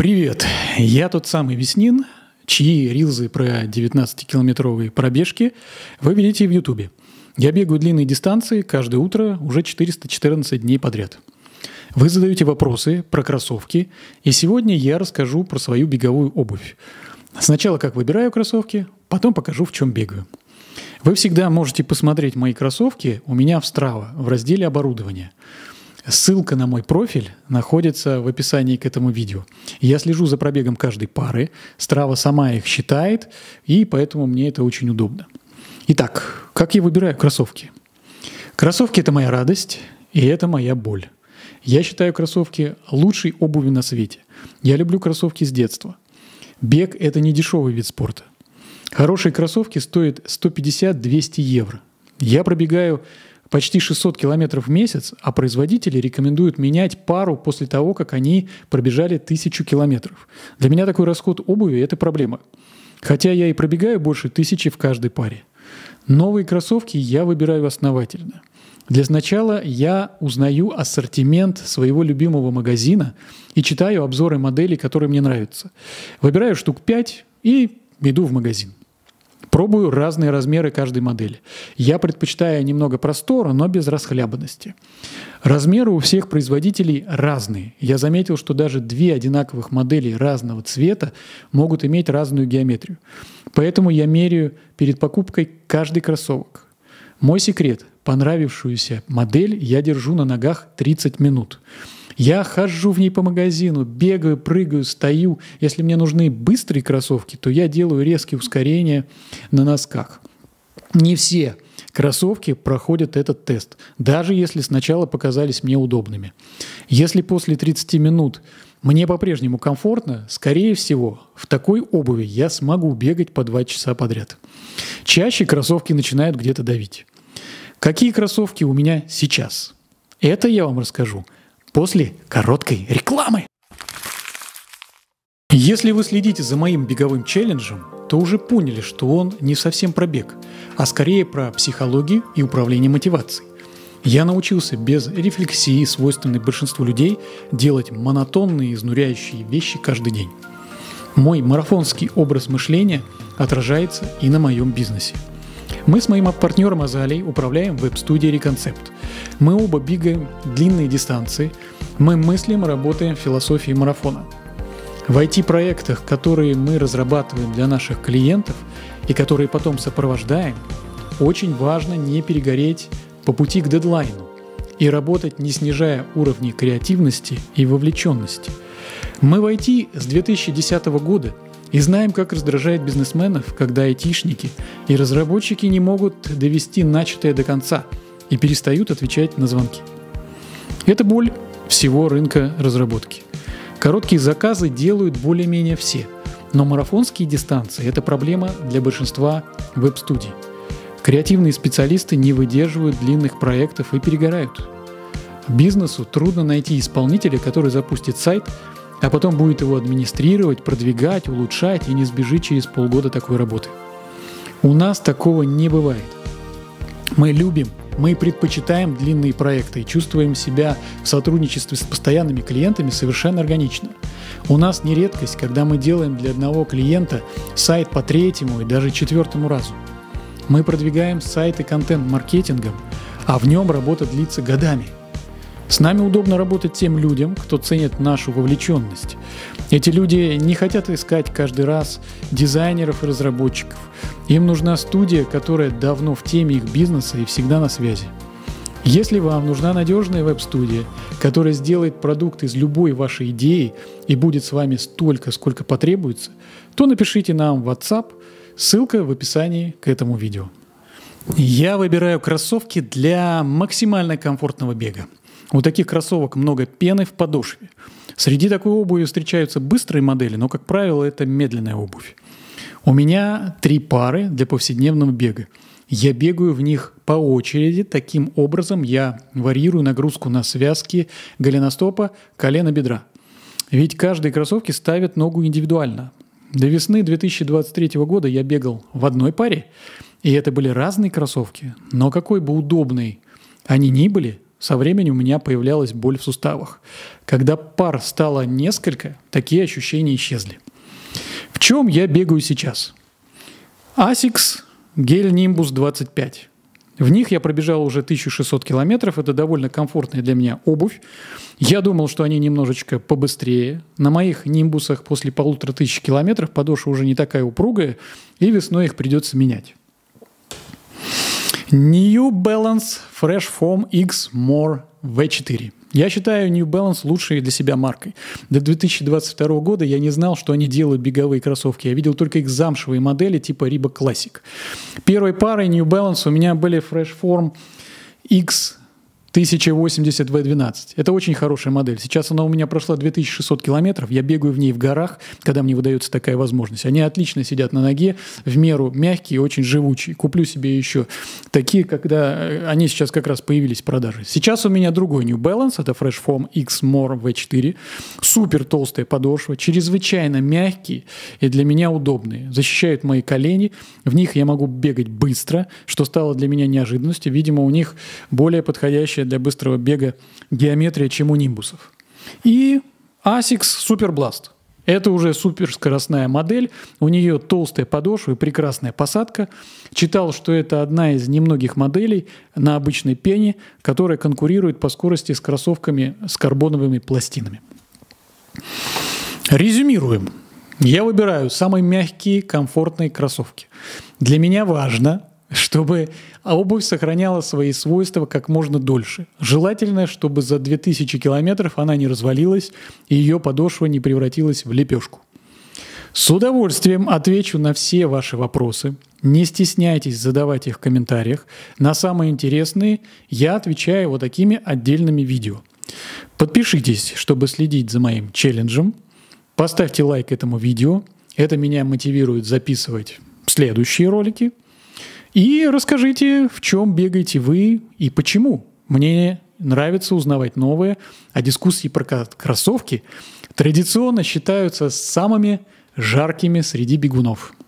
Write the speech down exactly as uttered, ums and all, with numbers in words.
Привет! Я тот самый Веснин, чьи рилзы про девятнадцатикилометровые пробежки вы видите в Ютубе. Я бегаю длинные дистанции каждое утро уже четыреста четырнадцать дней подряд. Вы задаете вопросы про кроссовки, и сегодня я расскажу про свою беговую обувь. Сначала как выбираю кроссовки, потом покажу, в чем бегаю. Вы всегда можете посмотреть мои кроссовки у меня в Strava в разделе «Оборудование». Ссылка на мой профиль находится в описании к этому видео. Я слежу за пробегом каждой пары, Strava сама их считает, и поэтому мне это очень удобно. Итак, как я выбираю кроссовки? Кроссовки – это моя радость, и это моя боль. Я считаю кроссовки лучшей обувью на свете. Я люблю кроссовки с детства. Бег – это не дешевый вид спорта. Хорошие кроссовки стоят сто пятьдесят - двести евро. Я пробегаю почти шестьсот километров в месяц, а производители рекомендуют менять пару после того, как они пробежали тысячу километров. Для меня такой расход обуви – это проблема. Хотя я и пробегаю больше тысячи в каждой паре. Новые кроссовки я выбираю основательно. Для начала я узнаю ассортимент своего любимого магазина и читаю обзоры моделей, которые мне нравятся. Выбираю штук пять и иду в магазин. Пробую разные размеры каждой модели. Я предпочитаю немного простора, но без расхлябанности. Размеры у всех производителей разные. Я заметил, что даже две одинаковых модели разного цвета могут иметь разную геометрию. Поэтому я меряю перед покупкой каждый кроссовок. Мой секрет – понравившуюся модель я держу на ногах тридцать минут. Я хожу в ней по магазину, бегаю, прыгаю, стою. Если мне нужны быстрые кроссовки, то я делаю резкие ускорения на носках. Не все кроссовки проходят этот тест, даже если сначала показались мне удобными. Если после тридцати минут мне по-прежнему комфортно, скорее всего, в такой обуви я смогу бегать по два часа подряд. Чаще кроссовки начинают где-то давить. Какие кроссовки у меня сейчас? Это я вам расскажу после короткой рекламы. Если вы следите за моим беговым челленджем, то уже поняли, что он не совсем про бег, а скорее про психологию и управление мотивацией. Я научился без рефлексии, свойственной большинству людей, делать монотонные, изнуряющие вещи каждый день. Мой марафонский образ мышления отражается и на моем бизнесе. Мы с моим партнером Азалией управляем веб-студией Реконцепт. Мы оба бегаем длинные дистанции. Мы мыслим и работаем в философии марафона. В ай ти-проектах, которые мы разрабатываем для наших клиентов и которые потом сопровождаем, очень важно не перегореть по пути к дедлайну и работать, не снижая уровни креативности и вовлеченности. Мы в ай ти с две тысячи десятого года и знаем, как раздражает бизнесменов, когда айтишники и разработчики не могут довести начатое до конца и перестают отвечать на звонки. Это боль всего рынка разработки. Короткие заказы делают более-менее все, но марафонские дистанции – это проблема для большинства веб-студий. Креативные специалисты не выдерживают длинных проектов и перегорают. Бизнесу трудно найти исполнителя, который запустит сайт, а потом будет его администрировать, продвигать, улучшать и не сбежит через полгода такой работы. У нас такого не бывает. Мы любим, мы предпочитаем длинные проекты и чувствуем себя в сотрудничестве с постоянными клиентами совершенно органично. У нас не редкость, когда мы делаем для одного клиента сайт по третьему и даже четвертому разу. Мы продвигаем сайты контент-маркетингом, а в нем работа длится годами. С нами удобно работать тем людям, кто ценит нашу вовлеченность. Эти люди не хотят искать каждый раз дизайнеров и разработчиков. Им нужна студия, которая давно в теме их бизнеса и всегда на связи. Если вам нужна надежная веб-студия, которая сделает продукт из любой вашей идеи и будет с вами столько, сколько потребуется, то напишите нам в WhatsApp, ссылка в описании к этому видео. Я выбираю кроссовки для максимально комфортного бега. У таких кроссовок много пены в подошве. Среди такой обуви встречаются быстрые модели, но, как правило, это медленная обувь. У меня три пары для повседневного бега. Я бегаю в них по очереди. Таким образом я варьирую нагрузку на связки голеностопа, колена, бедра. Ведь каждой кроссовке ставят ногу индивидуально. До весны две тысячи двадцать третьего года я бегал в одной паре, и это были разные кроссовки. Но какой бы удобной они ни были, со временем у меня появлялась боль в суставах. Когда пар стало несколько, такие ощущения исчезли. В чем я бегаю сейчас? Asics Gel Nimbus двадцать пять. В них я пробежал уже тысячу шестьсот километров. Это довольно комфортная для меня обувь. Я думал, что они немножечко побыстрее. На моих нимбусах после полутора тысяч километров подошва уже не такая упругая, и весной их придется менять. New Balance Fresh Foam X More ви четыре. Я считаю New Balance лучшей для себя маркой. До две тысячи двадцать второго года я не знал, что они делают беговые кроссовки. Я видел только их замшевые модели типа Reebok Classic. Первой парой New Balance у меня были Fresh Foam X тысяча восемьдесят ви двенадцать. Это очень хорошая модель. Сейчас она у меня прошла две тысячи шестьсот километров. Я бегаю в ней в горах, когда мне выдается такая возможность. Они отлично сидят на ноге, в меру мягкие, очень живучие. Куплю себе еще такие, когда они сейчас как раз появились в продаже. Сейчас у меня другой New Balance. Это Fresh Foam X More ви четыре. Супер толстая подошва, чрезвычайно мягкие и для меня удобные. Защищают мои колени. В них я могу бегать быстро, что стало для меня неожиданностью. Видимо, у них более подходящая для быстрого бега геометрия, чем у нимбусов. И Asics Super Blast. Это уже суперскоростная модель. У нее толстая подошва и прекрасная посадка. Читал, что это одна из немногих моделей на обычной пене, которая конкурирует по скорости с кроссовками с карбоновыми пластинами. Резюмируем. Я выбираю самые мягкие, комфортные кроссовки. Для меня важно, чтобы обувь сохраняла свои свойства как можно дольше. Желательно, чтобы за две тысячи километров она не развалилась и ее подошва не превратилась в лепешку. С удовольствием отвечу на все ваши вопросы. Не стесняйтесь задавать их в комментариях. На самые интересные я отвечаю вот такими отдельными видео. Подпишитесь, чтобы следить за моим челленджем. Поставьте лайк этому видео. Это меня мотивирует записывать следующие ролики. И расскажите, в чем бегаете вы и почему. Мне нравится узнавать новое, а дискуссии про кроссовки традиционно считаются самыми жаркими среди бегунов.